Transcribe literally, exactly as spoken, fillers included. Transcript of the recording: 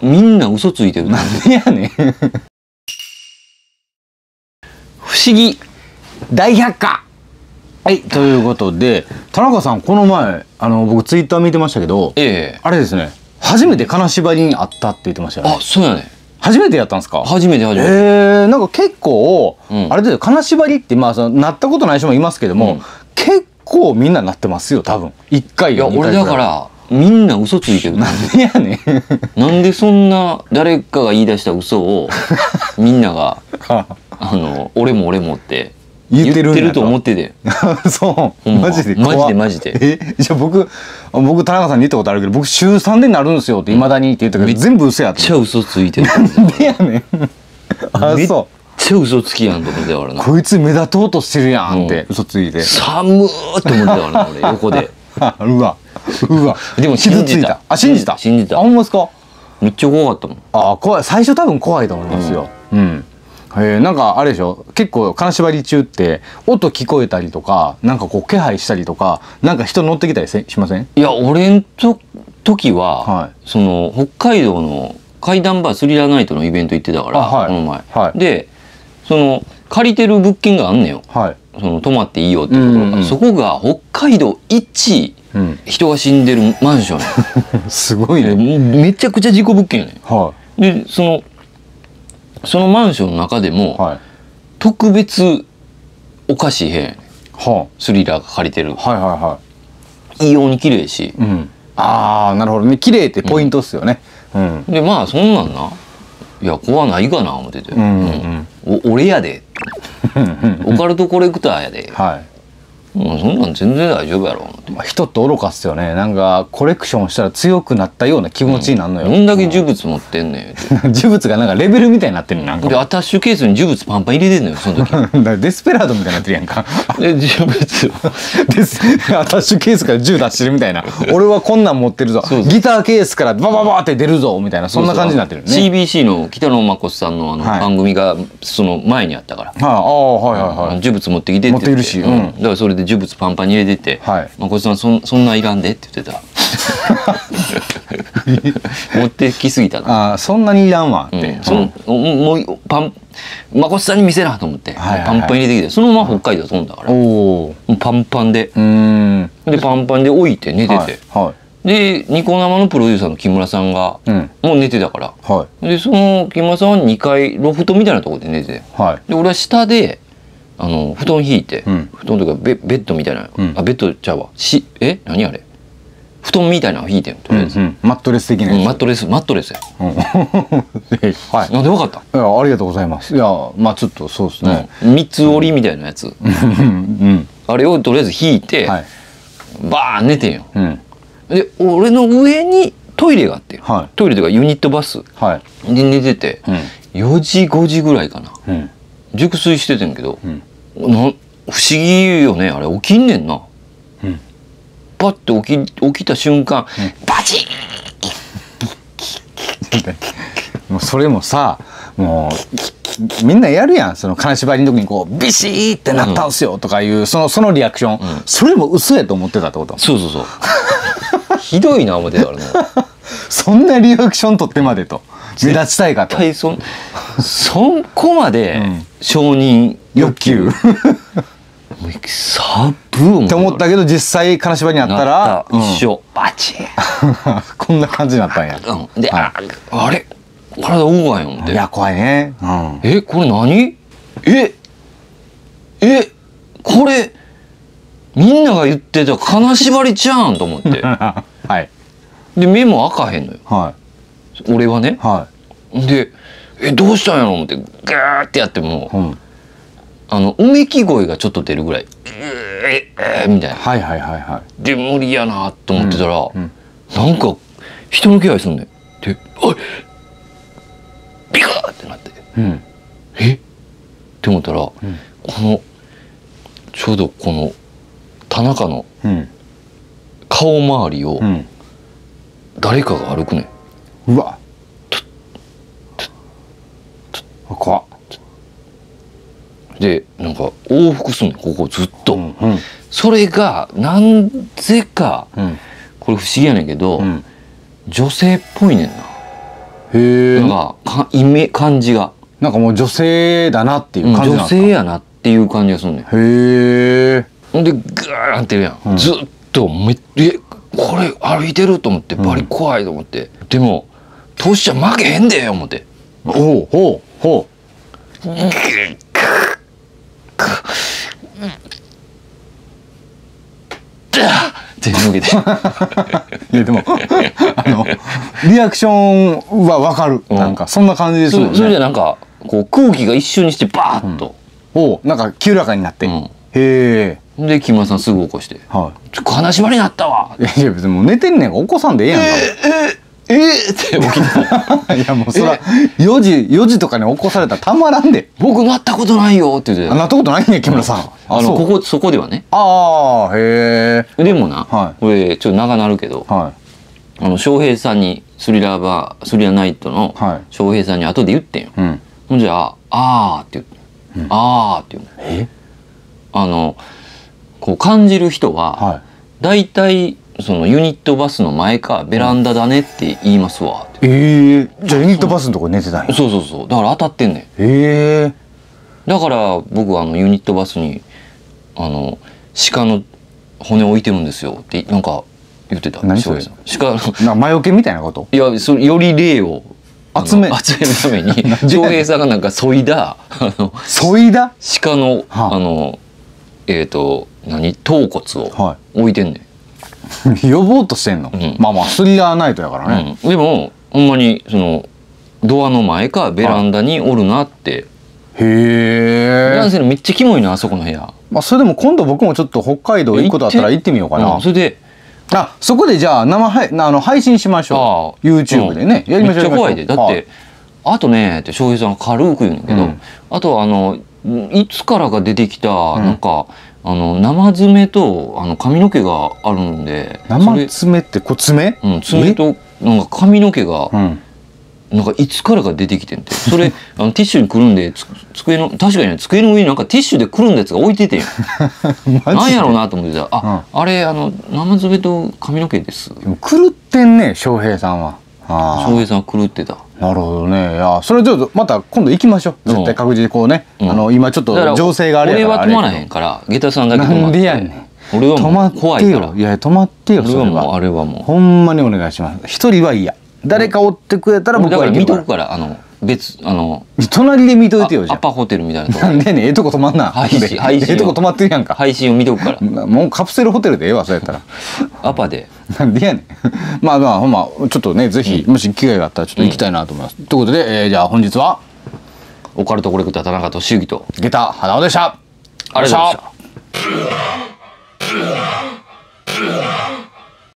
みんな嘘ついてる。 なんでやねん。 不思議大百科。 はい、ということで田中さん、この前あの僕ツイッター見てましたけど、 ええ、 あれですね、初めて金縛りに会ったって言ってましたよね。 あ、そうやね。 初めてやったんですか？ 初めて初めて。 えー、なんか結構、 うん、 あれで金縛りってまあそのなったことない人もいますけども、うん、結構みんななってますよ多分。いっかいやにかい。いや俺だからみんな嘘ついてる。 なんでやねん。 なんでそんな誰かが言い出した嘘をみんながあの俺も俺もって言ってると思ってて。 そうマジでマジでマジで。 えじゃあ僕僕田中さんに言ったことあるけど、僕週さんでなるんですよっていまだにって言ったけど、全部嘘やって。 めっちゃ嘘ついてる。 なんでやねん。あ、そう。 めっちゃ嘘つきやんと思ってたからな。 こいつ目立とうとしてるやんって嘘ついて。 寒ーって思ってたからな俺横で。 うわうわ。 でも信じた。 あ、信じた。 信じた。 あ、ほんまですか？ めっちゃ怖かったもん。 あ、怖い。最初多分怖いと思いますよ。うん。えー、なんかあれでしょ、結構金縛り中って音聞こえたりとか、なんかこう気配したりとか、なんか人乗ってきたりしません？ いや俺んと時は、 はい、 その北海道の怪談バースリラーナイトのイベント行ってたから、はい、この前、はい、でその借りてる物件があんねよ、はい、その泊まっていいよっていうところが、うんうん、そこが北海道一、うん、人が死んでるマンションすごいね。 めちゃくちゃ事故物件やね、 はい、 でそのそのマンションの中でも、はい、特別おかしい部屋やね、はあ、スリラーが借りてる、はいはいはい、異様に綺麗し、うん、 ああなるほどね、綺麗ってポイントっすよね、 うんうん、でまあそんなんないや怖ないかな思ってて、うんうんうん、お俺やでオカルトコレクターやで、はい、もうそんなん全然大丈夫やろ思って、 まあ、人って愚かっすよね。なんかコレクションしたら強くなったような気持ちになるのよ、 うん、どんだけ呪物持ってんねん呪物がなんかレベルみたいになってる。なんかでアタッシュケースに呪物パンパン入れてんのよその時だからデスペラードみたいになってるやんかで呪物デスアタッシュケースから銃出してるみたいな俺はこんなん持ってるぞ、そうそうギターケースからバババって出るぞみたいな、そんな感じになってるね。 シービーシー の北野誠さんのあの番組がその前にあったから、はい、ああはいはいはい、 呪物持ってきてって言って、持ってるし、うん、だからそれで呪物パンパンに入れてて、はい、誠さんそんそんないらんでって言ってた持ってきすぎたなあ、そんなにいらんわって、うん、 そもうパン誠さんに見せなと思って、はいはいはい、パンパン入れてきてそのまま北海道飛んだから、おパンパンでうんでパンパンで置いて寝てて、はいはい、でニコ生のプロデューサーの木村さんが、うん、もう寝てたから、はい、でその木村さんはにかいロフトみたいなところで寝てて、はい、で俺は下であの布団引いて、うん、布団とか ベ, ベッドみたいな、うん、あベッドちゃうわしえ何あれ布団みたいなの引いてんとりあえず、うんうん、 マットレス的なやつ、 うん、マットレスマットレスや、うん、はい、なんでわかった？ いやありがとうございます。いやまあちょっとそうですね、 うん、三つ折りみたいなやつ、うん、あれをとりあえず引いて、はい、バーン寝てんよ、うん、で俺の上にトイレがあって、はい、トイレというかユニットバス、はい、で寝てて、うん、よじごじぐらいかな、うん、熟睡しててんけど、うん、な不思議よねあれ起きんねんな、うん、パッて起き起きた瞬間、うん、バチンもうそれもさもうみんなやるやん、その金縛りの時にこうビシーってなったんすよとかいう、うん、そのそのリアクション、うん、それも嘘やと思ってたってこと？ そうそうそうひどいな思ってたからねそんなリアクション取ってまでと目立ちたいかと、 絶対そそこまで承認欲求サブーって思ったけど実際金縛りにあったら一緒、うん、バチッこんな感じになったんや、 うん、で、はい、あ, あれ体動かんよ思って、 いや怖いね、うん、 えこれ何ええこれみんなが言ってた金縛りちゃうんと思ってはいで目も開かへんのよ、はい、俺はね、はい、でえどうしたんやろ思ってガーってやっても、うん、あのうめき声がちょっと出るぐらいええみたいな、はいはいはいはい、で無理やなと思ってたら、うんうん、なんか人の気配すんねんでおいビカーってなって、うん、えって思ったら、うん、このちょうどこの田中の顔周りを誰かが歩くねん、うわ怖っでなんか往復すんねんここずっと、うんうん、それがなんぜか、うん、これ不思議やねんけど、うん、女性っぽいねんな。 へえ。 なんかかイメ感じがなんかもう女性だなっていう感じなん女ですか。 性やなっていう感じがするねん。 へえ。 ほんでグーンってるやん、 うん、 ずっとめっえこれ歩いてると思ってバリ怖いと思って、うん、でもトシちゃん負けへんで思って、 おうほうほうって抜けていやでもあのリアクションは分かる、うん、なんかそんな感じですもんね。 それじゃなんかこう空気が一瞬にしてバーッと、 うん、おうなんか清らかになって、うん、へえ。 で木村さんすぐ起こして「はい、ちょ金縛りになったわ」 いやいや別にもう寝てんねんから起こさんでええやんか。 えー、えー、えー、って起きていやもうそらよじよじとかに起こされたらたまらんで。 僕なったことないよって言ってた。 なったことないね木村さん。 あのここそこではね。 ああへえ。 でもな、 はい、 これちょっと長なるけど、はい、あの翔平さんにスリラーバースリラーナイトの翔平さんに後で言ってんよ。うん、ほんじゃあ「あー」って言って「うん、あー」って言うの。えあのこう感じる人は大体そのユニットバスの前かベランダだねって言いますわって。 ええー、じゃあユニットバスのとこ寝てたんや。 そうそうそうだから当たってんねん。 ええー、だから僕はあのユニットバスにあの鹿の骨置いてるんですよってなんか言ってた。 何それ鹿の魔除けみたいなこと。 いやそれより霊を集め集めるために翔平さんがなんか削いだ削いだ鹿のあのえっと何頭骨を置いてんねん、 はい、呼ぼうとしてんの、うん、まあまあスリラーナイトやからね、 うん、でもほんまにそのドアの前かベランダにおるなって。 へえ。 男性のめっちゃキモいなあそこの部屋。 まあそれでも今度僕もちょっと北海道行くことあったら行ってみようかな、 うん、それであそこでじゃあ生配あの配信しましょう。 YouTube でね、 うん、やりましょう。めっちゃ怖いでだって、はい、あとねって翔平さんが軽く言うんだけど、うん、あとあのいつからか出てきた、うん、なんかあの生爪とあの髪の毛があるんで。 生爪ってこ爪？ うん、爪となんか髪の毛が、うん、なんかいつからか出てきてんて。それあのティッシュにくるんでつ机の確かに、ね、机の上になんかティッシュでくるんだやつが置いててんなんやろうなと思ってた。あ、うん、あれあの生爪と髪の毛です。 でも狂ってんね翔平さんは。 翔平さん狂ってた。 なるほどね。いやそれちょっとまた今度行きましょう。絶対確実にこうね、うん、あの今ちょっと情勢があれやから。 俺は止まらへんから下駄さんだけ止まって。 なんでやねん。 俺はもう怖いから。 いや止まってよ。 それはもうあれはもうほんまにお願いします。一人は嫌。誰か追ってくれたら僕はだから見とくからあの別あの隣で見といてよじゃん。 アパホテルみたいなとこ。 なんでねええとこ泊まんな。 配信配信ええとこ泊まってるやんか。 配信を見とくから。 もうカプセルホテルでええわそうやったら。 アパで。 なんでやねん。まあまあほんまちょっとねぜひ、うん、もし機会があったらちょっと行きたいなと思います。うん、ということで、えー、じゃあ本日はオカルトコレクター田中俊之と下駄花尾でした。 ありがとうございました。